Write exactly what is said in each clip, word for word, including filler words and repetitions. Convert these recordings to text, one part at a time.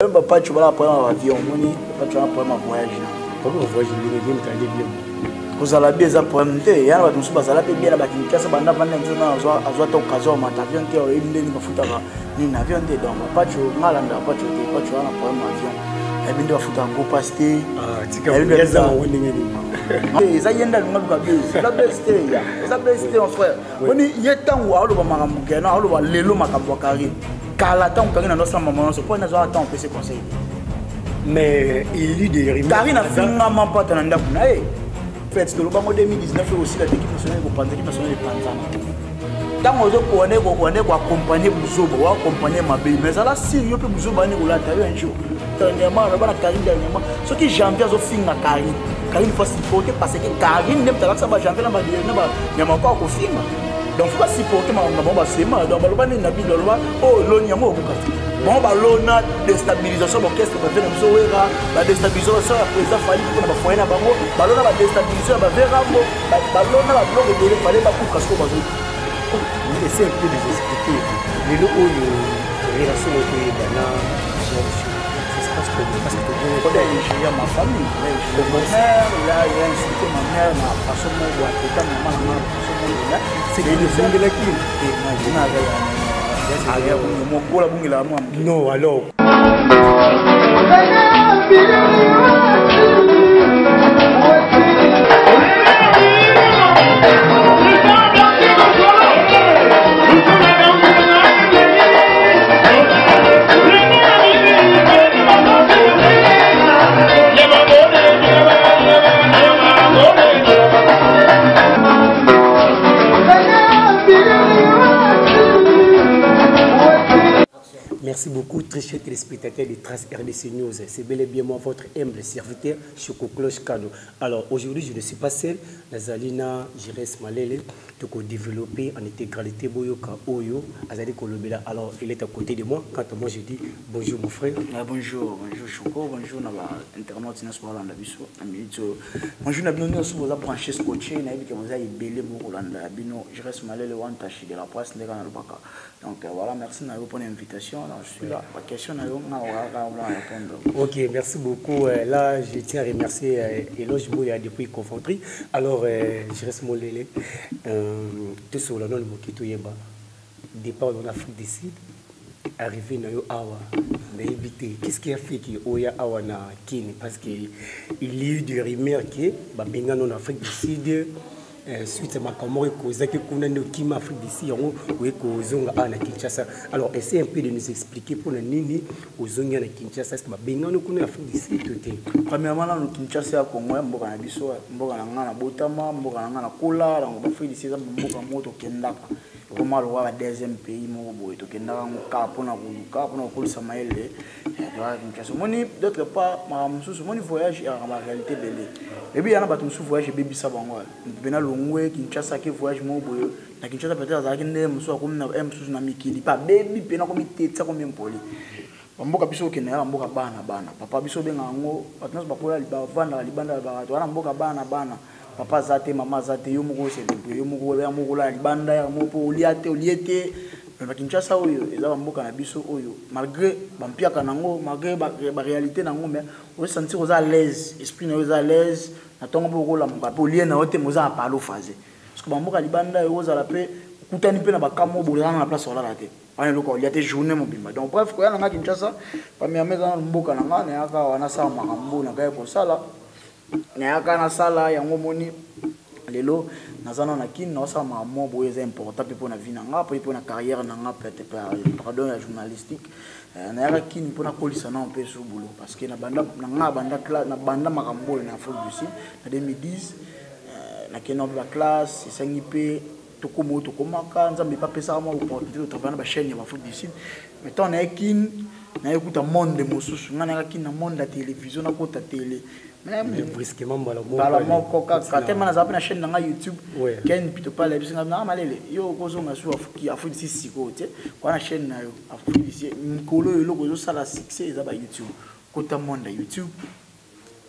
Papa, tu vas la prendre avion, papa, tu vas prendre un voyage. Pourquoi voyage bien m'entendez bien? Vous allez bien ça pour me il y a des choses ça bien la qui casse banda banda nzona azwa azwa ton kazo ma avion te o inde ni bafuta ba ni avion te donc papa tu malanda papa tu te papa tu vas na prendre avion et bien de bafuta ko pasté ah tika bien ça woni ngeni eh ça yenda lunga bien la best ya ça best mon frère oni yetango alo ba makambo kena alo ba lelo makambo kari kala tango kari na no sama maman so point na zo attend pe se conseil mais il lit des rimes kari na finga ma pata na ndaku na eh fête de l'Obama deux mille dix-neuf aussi la équipe nationale pour prendre l'équipe nationale de Tanzanie. Tant on veut qu'on ait qu'on ait accompagner Bouzobo, accompagner ma belle, mais ça là sérieux que Bouzobo ni oula t'as eu un jour. Dernièrement, on va la Karine dernièrement. Ce qui janvier au film la Karine, Karine faut supporter parce que Karine n'aime pas ça va janvier là bas il y a encore au film. Donc faut pas supporter ma maman bah c'est mal. Donc on va n'a pas de loi. Oh l'on y a mot beaucoup. Bon bah l'on a déstabilisation l'orchestre va faire nous ouera la déstabilisation la président fallait pour na foyer na bango bah l'on a la déstabilisation ba vera mo bah l'on a la bloc de il fallait pas pour casco bazo on essaie un peu de les expliquer les lots oyo relation au pays bana ça se passe comment parce que quand il y a ma famille ma mère là il a insulté ma mère ma façon de voir que ta maman ma façon de là c'est une zingela qui et imagine avec non, alors. Merci beaucoup, très chers téléspectateurs de Trace R D C News. C'est bel et bien moi, votre humble serviteur, Choco Cloche Kano. Alors, aujourd'hui, je ne suis pas seul. Nazalina Jires Malele, qui a développé en intégralité Boyoka Oyo, Azali Kolobela. Alors, il est à côté de moi. Quand moi, je dis bonjour, mon frère. Ah, bonjour, bonjour Choco, bonjour, internaute National Biso. Bonjour, Nabino, nous avons branché scotché, nous avons belé Mourolanda, Bino, Jires Malele, Wantachi de la presse, de Ganalbaka. Donc, voilà, merci pour l'invitation. Je suis là. La question est répondre. Ok, merci beaucoup. Là, je tiens à remercier Eloge Mouya depuis Coventry. Alors, je reste mon lélé. Tout sur le nom de Mokito Yeba. Départ en Afrique du Sud. Arrivé à Awa. Qu'est-ce qui a fait que Oya Awa na Kini? Parce qu'il y a eu des rumeurs que Benga en Afrique du Sud. Suite à ma caméra, que qu'on a nos Kim Afrique d'ici, on est qu'aux Zonga à Kinshasa. Alors, essayez un peu de nous expliquer pour la Nini aux Zonga à Kinshasa. Est-ce que ma Benga nous connaît Afrique d'ici tout est. Premièrement, nous Kinshasa, Congo, Mboka na biso, Mboka na ngana Botama, Mboka na ngana Kola, donc Afrique d'ici, Mboka moto Kendaka. Comment le voir le deuxième pays, mon boy, to Kendaka, mon cap, on a voulu cap, on a voulu Samaël. D'autre part, ma mon voyage à ma réalité belle. Et puis, il y a un voyage baby Sabango. Ben à Longwe, Kinshasa, qui voyage mon boy. La Kinshasa peut-être à Zakine, Moussa, comme na M sous na Miki, pas baby, pena comme tête, ça comme poli. Mboka biso Kenya, Mboka bana bana. Papa biso benga ngo, patnos bakola libavana, libanda barato. Wana Mboka bana bana. Papa zate, maman zate, yo mugo se debrouiller, yo mugo ya mugo la libanda ya mopo oliate oliete. Mais Kinshasa oyo, eza Mboka na biso oyo. Malgré bampiaka nango, malgré ba réalité nango, mais on se sentir aux à l'aise, esprit na aux à l'aise. Na tongo boko la Mboka polien na ote moza apalo faze. Parce que Mboka libanda yo za la paix, kutani pe na bakamo bolana na place ola la tête. On loko il y a des journées mobimba. Donc bref, ko ya na Kinshasa, pa mi ameza Mboka na nga na aka wana sa makambo na kaya ko sala. Na aka na sala yango moni lelo nazana na kin na sa makambo boye c'est important pe pour na vie na nga, pe pour na carrière na nga peut-être pardon la journalistique. Na aka kin pour na kolisa na un peu sur boulot parce que na banda na nga banda classe na banda makambo na Afrique du Sud en deux mille dix na kena la classe c'est cinq I P tokomo tokomaka nzambe pa pesa ma opportunité de travailler na chaîne ya Afrique du Sud mettons na kin na écoute monde mosusu nga na kin na monde la télévision na kota télé mais brusquement bala mo bala mo koka katema na zapi na chaîne na YouTube ken pito pala biso na malele yo kozo nga su Afrique Afrique du Sud siko te kwa na chaîne na yo Afrique du Sud nkolo yo kozo sala succès za ba YouTube kota monde YouTube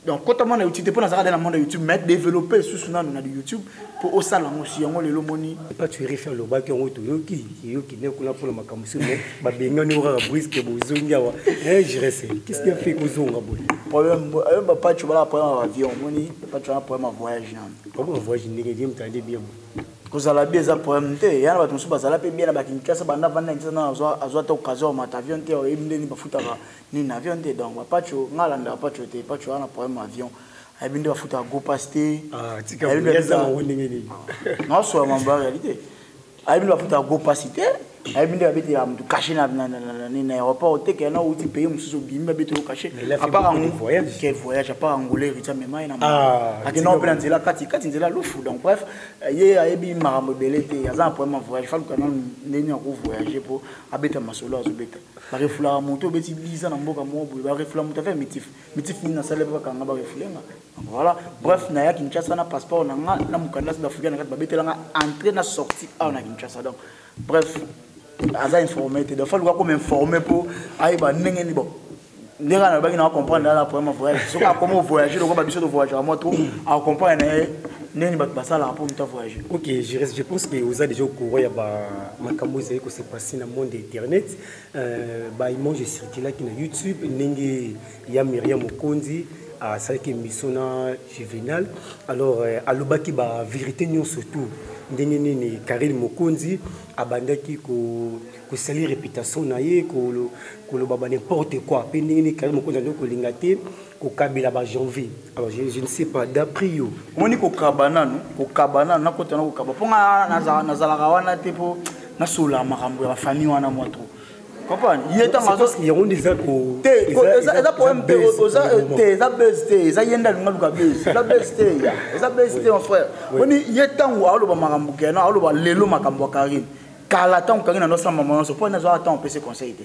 donc quand on a utilisé pour dans le monde de YouTube mais développer sous son nom de YouTube pour au salon aussi on le moni pas tu refaire le bac on to yoki yoki ne kula pour ma kamusu mais ba benga ni ora brisque bozonga wa eh je reste qu'est-ce qui fait kozonga boy problème ba pas tu voilà problème avion moni pas tu as problème voyage comment voyage ni ngi mtande bien kozala bien za problème te yana ba tumusu bazala pe bien na ba kinchasa banda vanda ntsana azwa azwa ta occasion ma avion te o imndeni ba futaka ni na avion te donc ba pas tu ngalanda pas tu te pas tu ana problème avion abinde ba futa go pasté ah tika ça on ngi ni non so ma réalité abinde ba futa go pasté abinde ba beti ya mtu caché na na ni na aéroport te kana uti pays mususu bimba beti ko caché à part en voyage quel voyage à part angolais rita mema ina ma akina opela nzela kati kati nzela lufu donc bref ye ayebi marambo belete yaza problème voyage fa kana ndeni ko voyager pour abeta masolo azobeta ba refula moto beti liza na mboka mo boye ba refula moto fait mitif mitif ni na sale ba kanga ba refulenga voilà bref na ya Kinshasa na passeport na nga na mukanda d'Afrique na kati ba betela entrer na sortie à na Kinshasa donc bref aza informé te dafa luka comme informé pour aiba ndenge ni bon ndenge na baki na comprendre la problème voyage so ka comment voyager donc ba biso de voyager à moi trop à comprendre ndenge ba basala pour muta voyager. OK, je reste je pense que vous avez déjà au courant ya ba makambo zai ko se passer dans monde internet euh ba image circule qui na YouTube ndenge ya Myriam Mokonzi à ça qui misona juvénal alors alobaki ba vérité non surtout ndenge nini Karine Mokonzi abandaki ko ko salir réputation na ye ko ko lo baba n'importe quoi pe ndenge Karine Mokonzi ndoko lingate ko kabila ba janvier alors je, je ne sais pas d'après yo moni ko kabana no ko kabana na ko tana ko kaba ponga na na zala kawana tipo na sola makambo ya famille wana moto comprendre il est en parce qu'il y a des ko te eza problème te oza te eza best te eza yenda nga luka best eza best te eza best te mon frère moni yetango alo ba makambo kena alo ba lelo makambo Karine kala tango Karine no sama maman so pona zo attend on peut se conseiller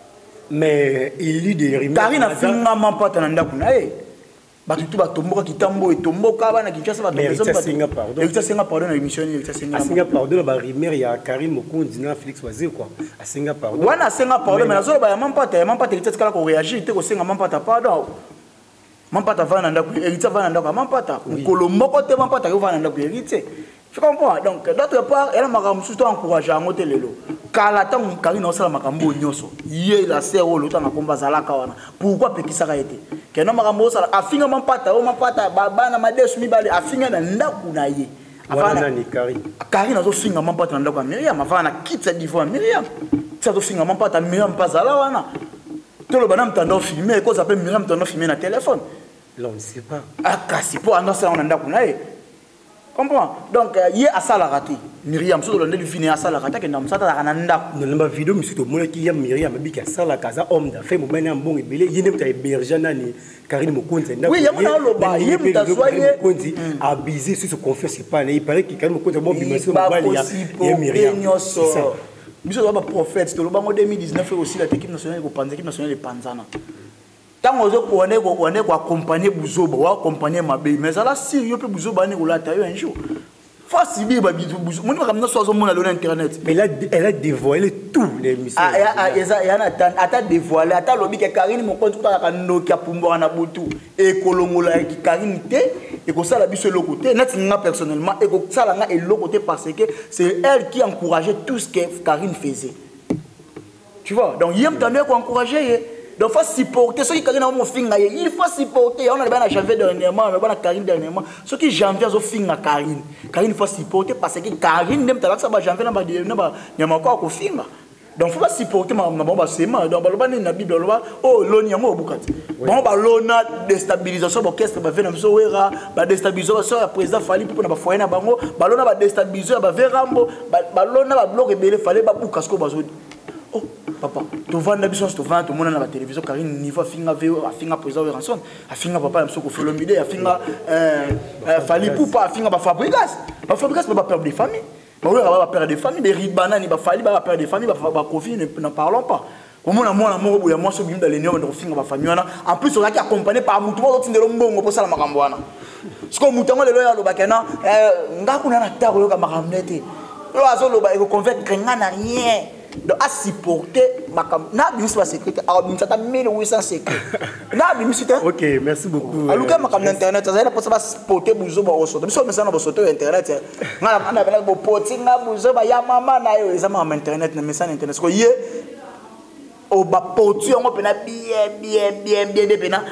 mais il lit des rimes Karine a finga mampata na ndaku na eh batutu batomboka kitambo etomboka bana Kinshasa batomboka mais singa pardon et singa pardon na émission ni singa singa pardon ba rimer ya Karine Mokonzi na Félix Wazé quoi a singa pardon wana singa pardon mais nazo ba ya mampata ya mampata kitaka kala ko réagir te ko singa mampata pardon mampata vana ndaku elita vana ndaku mampata ukolo moko te mampata ko vana ndaku elite tu comprends donc d'autre part elle m'a ramsou to encourager en lelo kala tant Karine osala makambo nyoso ye la sœur o lota na komba zalaka wana pourquoi pekisa ka été kena makambo osala afinga mampata o mampata baba na madesu mibale afinga na ndaku na ye afana ni Karine Karine azo finga mampata na ndaku ya Myriam afana kitsa divo Myriam ça zo finga mampata Myriam pazala wana tolo bana mtandao filmer ko ça peut Myriam mtandao filmer na téléphone là on ne sait pas ah kasi po anda ça on ndaku na ye comprends donc hier à ça la raté Myriam so le vini à ça la raté que ndam ça ta nanda dans la vidéo monsieur to mona ki ya Myriam bika ça la kaza homme d'affaires mo bana mbongo ebele yene mta héberger nani Karine Mokonzi nda oui yamona loba yem ta soyer Mokonzi a bisé sur ce confiance pas il paraît que Karine Mokonzi bon bimaso bali ya Myriam biso ba prophète to loba en deux mille dix-neuf aussi la équipe nationale ko panza équipe nationale de Panzana tant ozo ko one ko one ko accompagner Buzoba wa accompagner Mabe mais ça là sérieux pe Buzoba ne ko la tayo un jour face bi ba bizu Buzoba mon comme na so mona le internet mais là elle a dévoilé tous les missions ah ah ya ya na tan ata dévoilé ata lobi ke Karine Mokonzi ko ka ndoki apumboka na butu e kolongola ki Karine te et ko sala biso le côté net nga personnellement et ko sala nga et le côté parce que c'est elle qui encourageait tout ce que Karine faisait tu vois donc yem tande ko encourager donc il faut supporter ceux qui Karine a mon finger il faut supporter on a bien janvier dernièrement on a Karine dernièrement ceux qui janvier zo finger Karine Karine il faut supporter parce que Karine même talak ça ba janvier na ba na ba nyama ko ko finger donc faut pas supporter ma bon ba sema donc ba na bible ba oh loni yango obukati bon ba lona déstabilisation orchestre ba vena so wera ba déstabilisation ya président Fali pour na ba foyer na bango ba lona ba déstabilisation ba verambo ba lona ba bloc ebele fallait ba buka sko ba zo oh papa tu vas na biso tu vas tout monde na la télévision Karine niveau finga veo finga président Ranson finga papa mso ko Folomide finga euh Fali Poupa finga ba Fabrikas ba Fabrikas ba père de famille ba wera ba père de famille des ribana ni ba Fali ba père de famille ba Kofi ne parlons pas comment na mona moko ya moso bimda l'union de finga ba famille wana en plus on a qui accompagné par mutu ba tindelo mbongo pour sala makambo wana siko mutango lelo ya lo bakena ngakuna na tako yo ka makamnete lo azo lo ba ko convaincre ngana rien donc à supporter na bimisi ba secret a bimisa ta mille huit cents secret na bimisi ta OK merci beaucoup aluka makam internet ça pour ça ba supporter buzo ba osoto biso mesana ba soto internet ngala na bela bo poti na buzo ba ya mama na yo eza ma internet na mesana internet ko ye o ba poti ngo pena bien bien bien bien de pena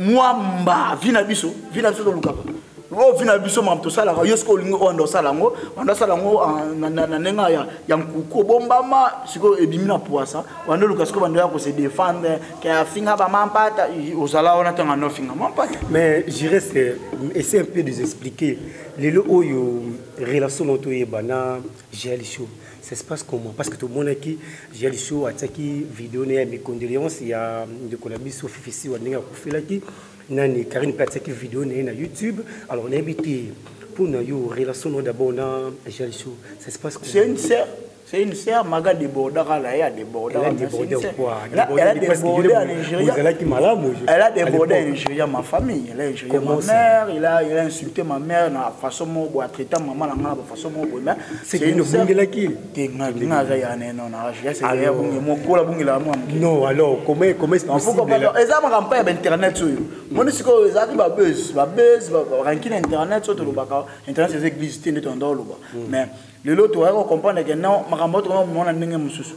mwamba vina biso vina biso to luka o vina biso mam to sala yo sko lingo ondo sala ngo ondo sala ngo na nenga ya ya nkuko bombama siko ebimina poisa wando luka sko bando ya ko se défendre que afinga ba mampata osala ona tanga no finga mampata mais je reste essayer un peu de expliquer les oyo relation entre yebana G L Show ça se passe comment parce que tout le monde qui G L Show attaqué vidéo né mes condoléances il y a de collaboration Fifi wa ninga kufela ki nani Karine attaqué vidéo né na YouTube alors on a invité pour na yo relation d'abord na G L Show ça se passe comment c'est une sœur c'est une sœur maga de borda là il y a des borda elle a débordé quoi elle a débordé en Nigeria elle a qui malade elle a débordé en Nigeria ma famille elle a injurié ma mère il a il a insulté ma mère na façon mo bo traiter maman na ngala façon mo bo mais c'est une bungela qui tinga tinga za ya neno na je sais ya bungi mo kola bungi la mo non alors comment comment c'est possible eza ma campagne internet so yo moni siko eza ki ba buzz ba buzz ba ranking internet so to lo baka internet c'est église tinde to ndo lo ba mais le lot tu vas comprendre que non makambo to mona ndenge mususu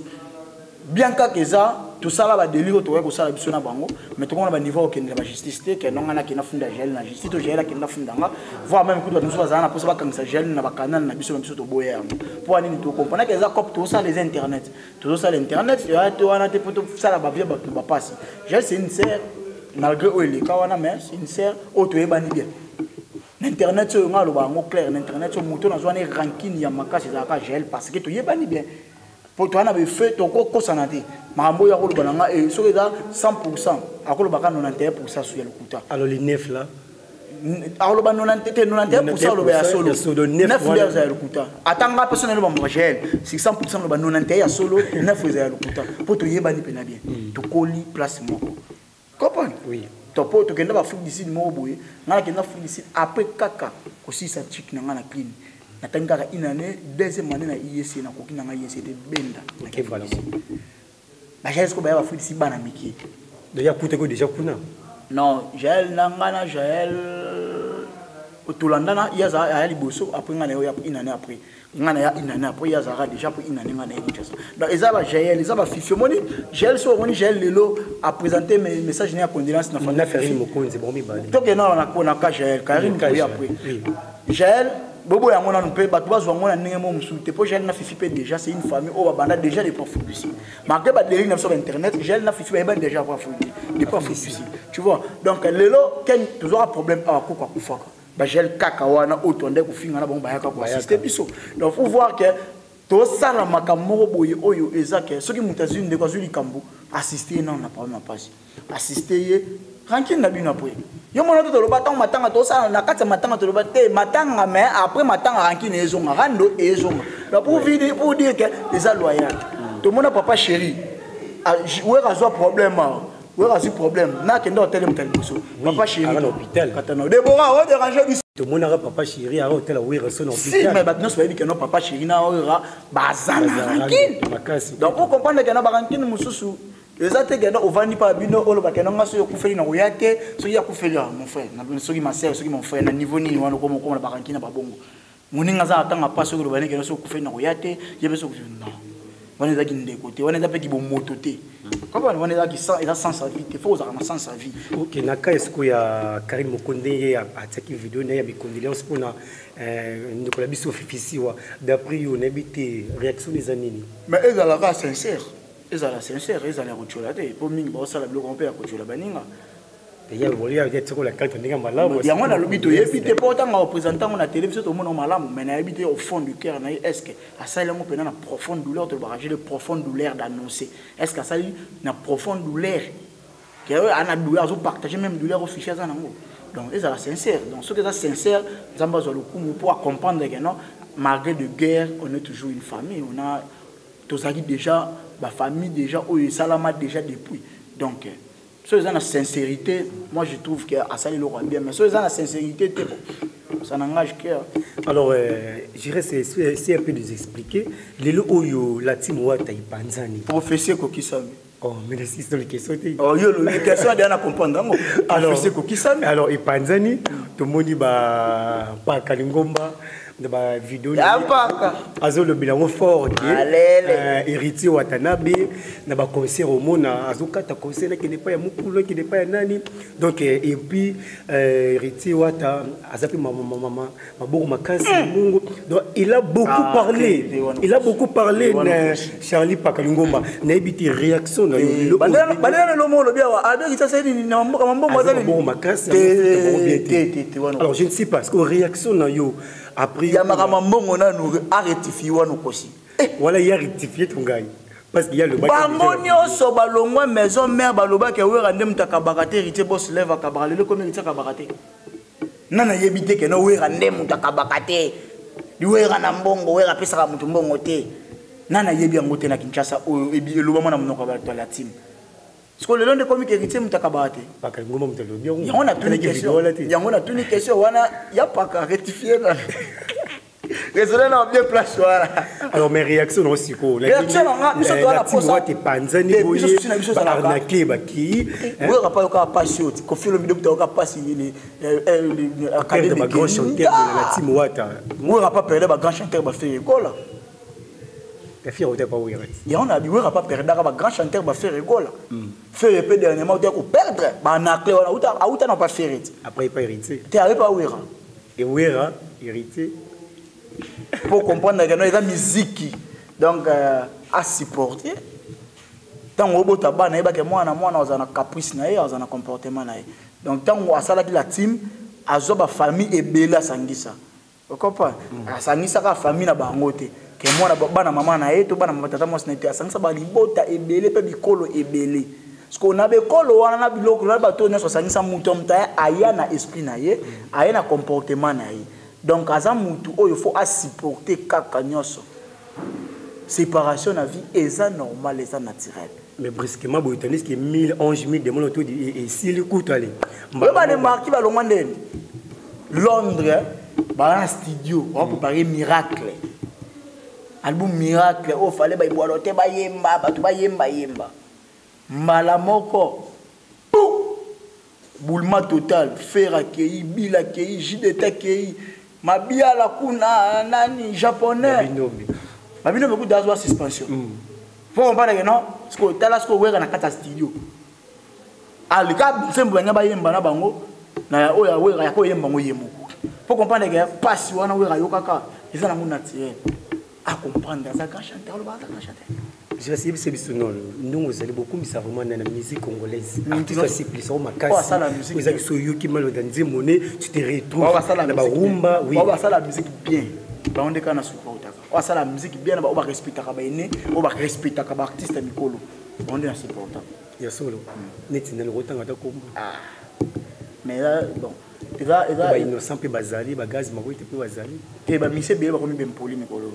bien que ça tout ça là va délire to ko sala biso na bango mais to kona ba niveau okende ba justice te que non ngana kina funda gel na justice to gel kina funda nga voir même que to nous bazana na posa ba kangisa gel na ba canal na biso biso to boya pour ani to comprendre que ça cop tout ça les internet tout ça l'internet ya to wana te poto sala ba via ba ba passe gel c'est une sœur malgré o ele ka wana mais c'est une sœur o to ebani bien l'internet sur nga lo ba ngo clair l'internet sur moto na zone ranking ya makasi za ka gel parce que to yebani bien pour toi na be fait to ko ko sanate makambo ya ko lo bananga et so eza cent pour cent akolo baka quatre-vingt-onze pour cent sur le kuta alors les neuf là alors ba quatre-vingt-onze pour cent lo ba solo neuf fois za le kuta atanga personnel ba mo gel six cents pour cent lo ba quatre-vingt-onze ya solo neuf fois za le kuta pour to yebani pena bien to koli place moko comprendre oui topo to kenda ba Afrique du Sud mo boye ngala kenda Afrique du Sud après kaka aussi sa chic na ngana clean na tanga une année deuxième année na I E C na koki na I E C de benda OK voilà ba j'ai ko ba ba Afrique du Sud bana miki déjà kuta ko déjà kuna non Jaël na ngana Jaël otolandana yaza ya liboso après ngana yo ya une année après ngana ya une année après yaza déjà pour une année ngana ya ça donc eza ba Jaël eza ba Fifi moni Jaël so moni Jaël lelo a présenté mes messages na condolence na famille Karine Mokonzi bon mi bali to ke na na ko na ka Jaël Karine ko après Jaël bobo ya ngona npe ba tuba zo ngona ndenge mo musulite po Jaël na Fifi pe déjà c'est une famille o ba banda déjà les profs ici malgré ba délire sur internet Jaël na Fifi ba déjà profs des profs ici tu vois donc lelo ken toujours un problème à ko ko faka ba Jaël kaka wana otonde ko finga na bon ba yaka ko assister biso donc faut voir que to sala makamoko boye oyo ezake soki mutazuni ndeko azuli kambu assister non na problème passe assister ranking na bino après yo mona to lo batang matanga to sala na kati matanga to lo batte matanga mais après matanga ranking ezonga rando ezonga donc pour dire pour dire que les loyal to mona papa chéri ouais razo problème ouais razo problème na kendo hotel mutali boso papa chéri à l'hôpital katana debora o déranger biso to mona papa chéri à hôtel oui reço na hôpital si mais maintenant c'est que non papa chéri na ora bazana ranking donc pour comprendre que na ranking mususu les autres gars on va ni pas bino olo ba kenanga so yakufeli na oyate so yakufeli mon frère na soki ma sœur soki mon frère na niveau ni wana ko ko na baranki na babongo moninga za atanga pas so ko ba ne kenanga so kufeli na oyate yebe so non wana za kinde côté wana za pe ki bo moto te comment wana za ki sans eza sans sa vie il faut avoir sans sa vie OK na ka esko ya Karine Mokonde ya ataki vidéo na ya bi condoléances pour na euh ndikola biso Fifi wa d'après yo na bité réaction des anini mais eza la cas sincère eza la sincère eza la rochola te po mingi ba sala biloko mpe ya kochola baninga ya bolia ya tsoko la carte ndinga malamu ya ngona lobito yebite po tanga représentant na télévision to mona malamu mais na yebite au fond du cœur na est-ce que asali ngo pena na profonde douleur de barager de profonde douleur d'annoncer est-ce que asali na profonde douleur que ana douleur zo partager même douleur au fichier za nango donc eza la sincère donc ce que ça sincère zamba zo lokumu pour comprendre que non malgré de guerre on est toujours une famille on a tous ça déjà ma famille déjà ou salama déjà depuis donc ceux qui ont la sincérité moi je trouve que à ça le roi bien mais ceux qui ont la sincérité ça n'engage que. Alors, euh, je dirais c'est un peu de nous expliquer. Les lots, la team Wata et Panzani. Professeur Kokisami. Oh, mais c'est une question. Oh, yo, les questions à comprendre. Alors, Professeur Kokisami. Alors, et Panzani, tout le monde dit bah pas Kalingomba. De la vidéo azo le bilan fort qui est héritier Watanabe na ba concert au monde azo kata concert qui n'est pas ya mukulu qui n'est pas ya nani donc et puis héritier Wata azapi maman maman maboko makasi mungu donc il a beaucoup parlé il a beaucoup parlé na Charlie Pakalingomba na ebiti réaction na yo bandana bandana lo mo lo bia wa ado kita sedi na maboko maboko maboko makasi alors je ne sais pas parce que réaction na yo après, il y a un rectifié. Voilà, il y a rectifié ton gars. Parce qu'il y a le bac. Bangonio so balongwa maison mère baloba ke we randem ta kabarate héritier boss lève à kabarale le comme héritier kabarate. Nana yebite ke no we randem ta kabarate. Di we rana mbongo we rapesa ka mutu mbongo te. Nana yebi ngote na Kinshasa o ebi eloba mona mnoko ba to la team. Parce que le long de comique héritier muta kabarate. Pas que ngoma muta lobia. Il y a une question. Il y a une question wana y a pas qu'à rectifier. Désolé, non, bien place. Alors, mes réactions aussi, quoi. Les réactions, nous sommes dans la pause. Tu vois, tu es panzani, tu es arnaqué, qui. Oui, on n'a pas eu qu'à passer. Quand on fait le vidéo, tu n'as pas passé. La perte de ma grand chanteur de la team Wata. Oui, on n'a pas perdu ma grand chanteur de faire école. La fille, on n'a pas eu. Il y a un oui, on n'a pas perdu ma grand chanteur de faire école. Faire épée dernièrement, on a perdre. On a clé, on n'a pas fait. Après, il pas hérité. Tu n'avais pas ouïra. Et ouïra, hérité. Pour comprendre que nous avons la musique donc euh, à supporter tant au bout tabac na que moi na moi na ozana caprice na ye ozana comportement na ye donc tant on a ça la team azoba famille et bela sangisa vous comprenez sangisa ka famille na bango te que moi na bana maman na ye to bana mama tata moi na te sangisa ba libota e belé pe bikolo e belé parce qu'on a bekolo wana na biloko na bato na sangisa muto mta aya na esprit na ye aya na comportement na ye. Donc, à Zamoutou, il faut supporter kaka nyoso. Séparation de la vie, c'est normal, c'est naturel. Mais brusquement, vous avez dit que mille, onze mille de autour et si le coup allez. Vous avez marqué à Londres, un studio, on va préparer miracle. Album miracle, il fallait que vous ayez un yemba, vous ayez un yemba. Malamoko. Boulma total, fer accueilli, bil accueilli, jidete accueilli. Mabia la kuna nani japonais. Mabino beaucoup d'azwa suspension. Faut comprendre que non, parce que tala ce que we na kata studio. Ali ka sembo nga ba yemba na bango na oya we ya ko yemba ngo yemo. Faut comprendre que passe wana we rayo kaka, eza na mon naturel. À comprendre ça quand chanter le ba quand chanter. Je sais c'est c'est non nous vous allez beaucoup mais ça vraiment dans la musique congolaise. Artiste c'est plus au makasi. Vous avez so yo qui mal dans des monnaie, tu te retrouves dans la rumba, oui. On va ça la musique bien. Ba on dekana soupa utaka. On va ça la musique bien, on va respecter ka ba ene, on va respecter ka ba artiste mikolo. On est assez important. Ya solo. Net na le rotanga ta kombo. Ah. Mais là bon, et là et là ba innocent pe bazali, ba gaz mako te pe bazali. Te ba mise bien ba komi ben poli mikolo.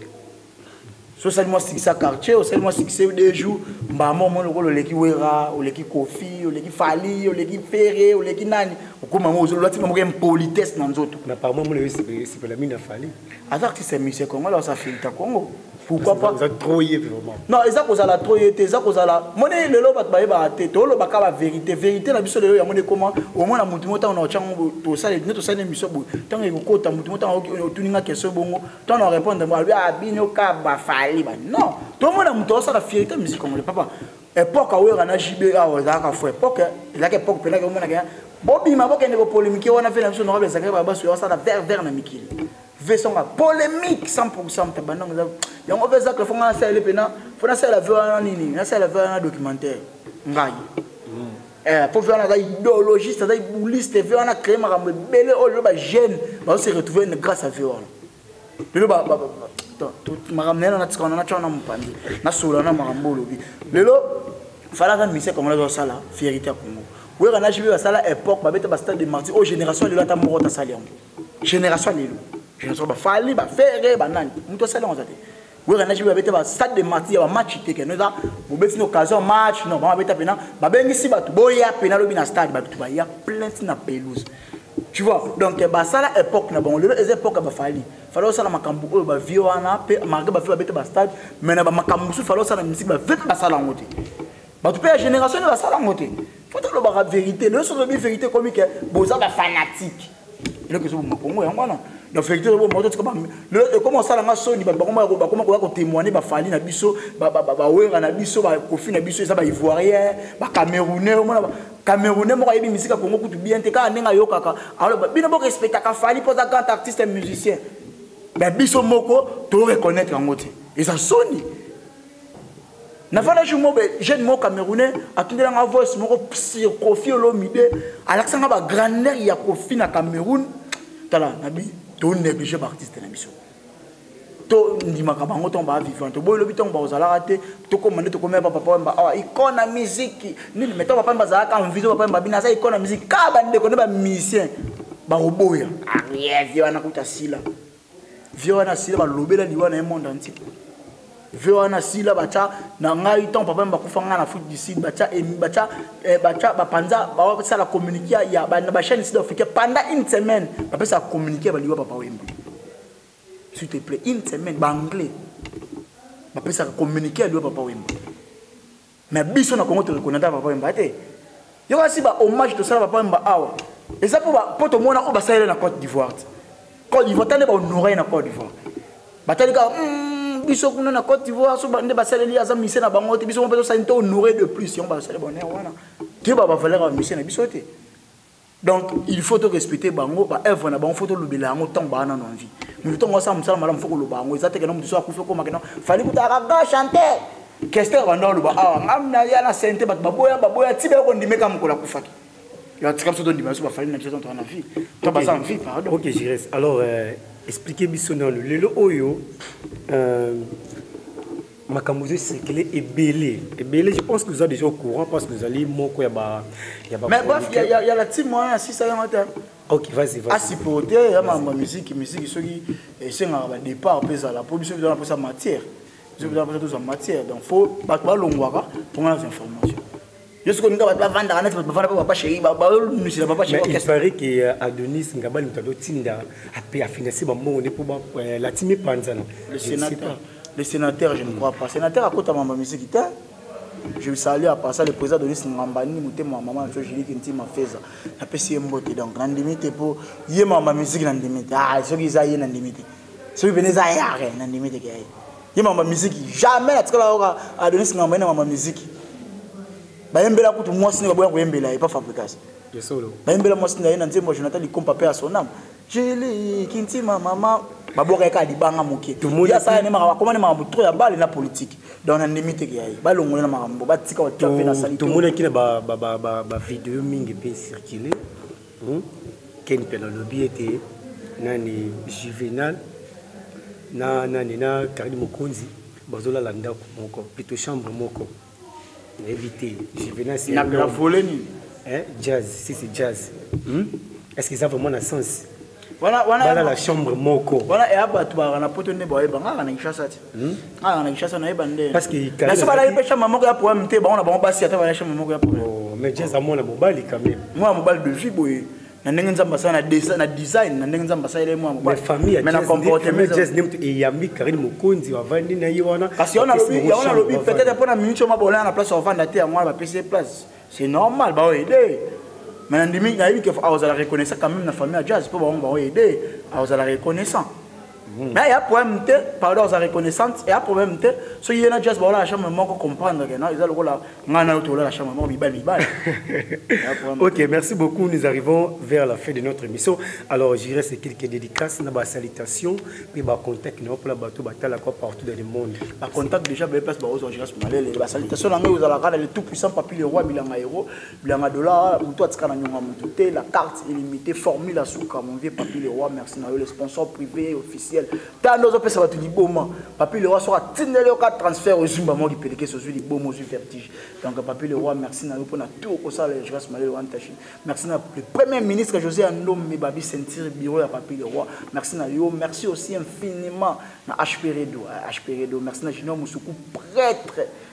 So seulement si ça quartier, ou seulement si c'est deux jours, bah moi moi le leki wera, ou leki kofi, ou leki fali, ou leki ferré, ou leki nani, ou comme moi aujourd'hui tu m'as une politesse dans autres. Mais par moi moi le c'est c'est la mine fali. Alors que c'est monsieur Congo là ça fait ta Congo. Pourquoi pas? Ça trop y vraiment. Non, ça cause la trop y était, ça cause la. Moi le lo bat ba ba tête, to lo ba ka ba vérité, vérité na biso le ya moi comment au moins na mutu mota on a chango to ça ne to ça ne biso bo. Tant que ko ta mutu mota on tuninga question bongo, tant on répondre moi ah bino ka ba fali ba. Non, tout le monde a mutu ça la vérité musique comme le papa. Époque où on a jibé à on a fait époque, il a que époque pena que on a Bobby ma boka ne ko polémique on a fait la chose honorable ça ba ba sur ça la vers vers na mikili. Version polémique cent pour cent tabanang il y a un mauvais acte faut nga ça le pena faut na ça la voir nini na ça la voir un documentaire ngai eh pour faire une idéologie ça bouliste ver on a créé ma rambe belé oh le ba jeune va se retrouver grâce à viol le ba tout ma ramne na tsika na tsona mpandi na sola na marambo lobi lelo fala ka mise comme la ça la fierté à Congo oui on a joué ça la époque ba beta ba stade de mardi aux génération de la ta morota saliam génération lelo génération ba fali ba ferré ba nani muto sala on zate oui on a joué ba beta ba stade de mardi ba match te que nous a bo beti no occasion match non ba beta pena ba bengi si ba tu boya pena lobi na stade ba tu ba ya plein na pelouse Tu vois, donc, bah, ça, la époque, bon, les époques, bah, fallait. Fallait ça, la macambu, bah, vieux, marqué, bah, fait, bah, stade, mais, bah, macambu, fallait ça, la musique, bah, fait, bah, ça, la montée. Bah, tu peux, la génération, bah, ça, la montée. Faut dire, la vérité, le son de la vérité, comme, bon, ça, bah, fanatique. Et là, que c'est bon, moi, non. Donc, vérité, bon, moi, tu sais, comment ça, la sonne, bah, comment, bah, comment, comment, témoigner, bah, fallait, na biso, bah, bah, bah, ouais, na biso, bah, kofi, na biso, ça, bah, ivoirien, bah, camerounais, Camerounais, moi, j'ai musique à Congo pour bien te faire. Alors, bien bon respect à Fali pour un grand artiste et musicien. Mais biso moko, tu reconnaître en côté. Et ça sonne. Na fala je mo jeune mo camerounais a tenu la voix mo Kofi Olomide à l'accent ba grandeur ya Kofi na Cameroun. Tala na bi to négliger artiste na biso. To ndimaka bango to ba vivant to boy lobi to ba ozala raté to commander to commander papa ba ah icône na musique ni meto papa ba za ka envie papa ba bina za icône na musique ka ba ndeko ne ba musicien ba roboya ah yeah vieux na kuta sila vieux na sila ba lobela liwa na monde entier vieux na sila ba cha na ngai to papa ba kufanga na foot du sud ba cha e ba cha ba cha ba panza ba ça la communiquer ya ba ba chaîne sud africaine pendant une semaine ba peut ça communiquer ba liwa papa wemba. S'il te plaît, une semaine, anglais. Je peux communiquer avec papa Wemba. Mais biso na Congo te reconnaître papa Wemba. Il y a aussi un hommage de ça papa Wemba. Et ça pour pour tout le monde au Bassaï na Côte d'Ivoire. Côte d'Ivoire tande ba honorer na Côte d'Ivoire. Batali ka biso kuna na Côte d'Ivoire so bande Bassaï li azam mission na bango te biso on peut ça honorer de plus. On va Bassaï bonheur wana. Tu va ba valeur mission na biso te. Donc, il faut te respecter bango, ba œuvre na bango, faut te lobela bango tant ba na envie. Nous temps ça musala malam faut que lo bango, ça te que non tu sois couper comme maintenant. Fallait que tu araga chanter. Qu'est-ce que va ndolo ba ah, ngamna ya na sente ba baboya baboya tibe ko ndime kam ko la kufaki. Ya tu comme ça ndime so ba fallait na tu dans na vie. Toi pas ça en vie pardon. OK, je reste. Alors euh, expliquez biso dans le lelo oyo euh Makamuzo c'est qu'il est belé. Et belé, je pense que vous êtes déjà au courant parce que vous allez moko ya ba ya ba. Mais bref, il y a il y a la team moyen si ça y matin. OK, vas-y, vas-y. À supporter, il y a ma musique, musique qui c'est un départ pesa la production dans la matière. Je vous apporter toute matière. Donc faut pas pas longwaka pour les informations. Je sais que nous va vendre à net, va vendre pas chéri, ba nous c'est pas chéri. Mais il paraît que Adonis Ngabali mutado tinda a financer ba mo pour la team Panzana. Le sénateur Le sénateur, je ne crois pas. Le sénateur, à côté de ma musique, je vais saluer à part ça le président de l'I S Ngambani, ma maman, je dis qu'il m'a fait ça. Je peux essayer de me donc, la limite pour y a ma musique, la limite. Ah, ceux qui aillent, la limite. Ceux qui venaient à y la limite. Y a ma musique, jamais la tcala à donner ce Ngambani, ma musique. Bayembela pour moi, ce n'est pas Bayembela, et pas fabrication. Je solo. Bayembela, moi, ce n'est pas moi, Jonathan, il compte pas à son âme. Je l'ai, Kinti, ma maman. Baboka ka di banga moké tout monde ya ça ne mara comment ne mara trop ya balle na politique donc na limite ki yayi ba longola na marambo ba tika wa taper na sali tout monde qui na ba ba ba ba vidéo mingi pe circuler hm ken pela lobby était nani juvénal na nani na Kardi Mokonzi bazola landa moko plutôt chambre moko éviter juvénal c'est na la volée ni hein jazz si c'est jazz hm est-ce que ça vraiment un sens? Voilà, voilà la chambre moko. Voilà et aba tu ba na poto ne boye banga na kishasa ti. Ah na kishasa na ebande. Parce que na so bala ipe chambre moko ya pour mte ba on a ba basi ata ba chambre moko ya pour. Oh mais jazz amona mobali quand même. Moi mobali de vie boye. Na ndenge nzamba sana design na design na ndenge nzamba sana ile moi mobali. Mais famille mais na comportement jazz nemtu e yambi Karine Mokonzi wa vandi na yiwana. Parce on a lobby, on a lobby peut-être pour na minute ma bola na place on vendre terre moi ba passer place. C'est normal ba aider. Mais on dit qu'il y a eu que la reconnaissance quand même la famille à jazz pour on va aider à la reconnaissance. Mais il y a problème pardon la reconnaissance et il y a problème so il y a jazz voilà la chambre manque comprendre que non ils ont la ngana autour la chambre manque bibal bibal. OK, merci beaucoup. Nous arrivons vers la fin de notre émission. Alors je dirais c'est quelques dédicaces na ba salutation puis ba contact na pour la bateau batala quoi partout dans le monde. Ba contact déjà ba place ba aux gens malé ba salutation na ngeux ala kana le tout puissant papi le roi bilanga euro bilanga dollar ou toi tsaka na nyonga mututé la carte illimitée formule à souka mon vieux papi le roi merci na le sponsor privé officiel. Tant nos opérations va te dire bon papi le roi sera tinelé au cas transfert aux zumba moi qui pédéquer sur lui bon moi vertige. Donc papi le roi merci na pour na tout au ça je reste malé le wantachi. Merci na le premier ministre José Andom me babi sentir bureau à papi le roi. Merci na yo merci aussi infiniment na H P Redo H P Redo merci na Junior Moussoukou prêtre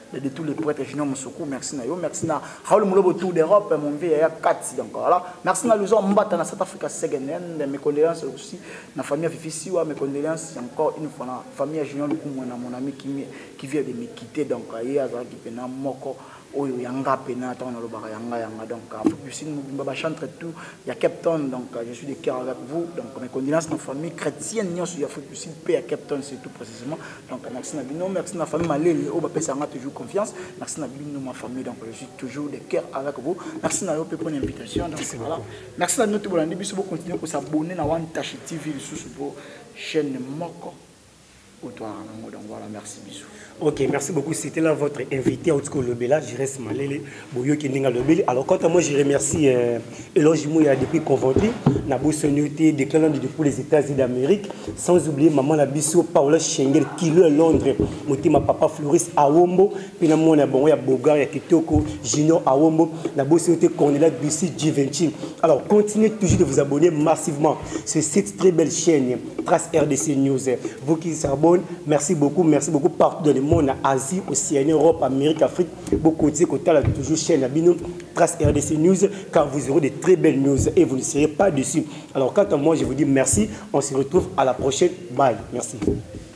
de tous les prêtres Junior Moussoukou, merci na yo, merci na Raoul Moulobo Tour d'Europe, mon vieux, il y a quatre donc voilà. Merci na Luzon Mbata na South Africa Segenen, mes condoléances aussi na famille Fifi mes condoléances encore une fois na famille Junior Lukumu na mon ami qui qui vient de me quitter donc il y a qui pena moko oyo yanga pena tant na lobaka yanga yanga donc Afrique Mbaba chantre tout, il y a Cape Town donc je suis de cœur avec vous donc mes condoléances na famille chrétienne nion sur Afrique du Sud paix à Cape Town c'est tout précisément donc merci na bino merci na famille Malele au bapé ça toujours confiance merci na bino ma famille donc je suis toujours de cœur avec vous merci na yo pour une invitation donc voilà merci à nous tout bolandi biso continuer ko s'abonner na One Touch T V sur pour chaîne moko autour donc voilà merci bisous. Ok, merci beaucoup. C'était là votre invité, Otsko Lobela, Jires Malele, Boyo Kendinga Lobeli. Alors, quant à moi, je remercie euh, Eloge Mouya depuis Conventry, Nabo Sonioté, déclarant pour les États-Unis d'Amérique, sans oublier Maman Labisso, Paola Schengen, Kilo Londres, Motima Papa Floris Awombo, puis Namon Nabon, ya Bogar, ya Kitoko, Junior Awombo, Nabo Sonioté, Cornelia Bussi, Givenchy. Alors, continuez toujours de vous abonner massivement sur cette très belle chaîne, Trace R D C News. Vous qui s'abonnez, merci beaucoup, merci beaucoup partout dans le monde. En Asie, Océanie, Europe, Amérique, Afrique, beaucoup de côtés, toujours chaîne Abino, Trace R D C News, car vous aurez de très belles news et vous ne serez pas dessus. Alors, quant à moi, je vous dis merci. On se retrouve à la prochaine. Bye. Merci.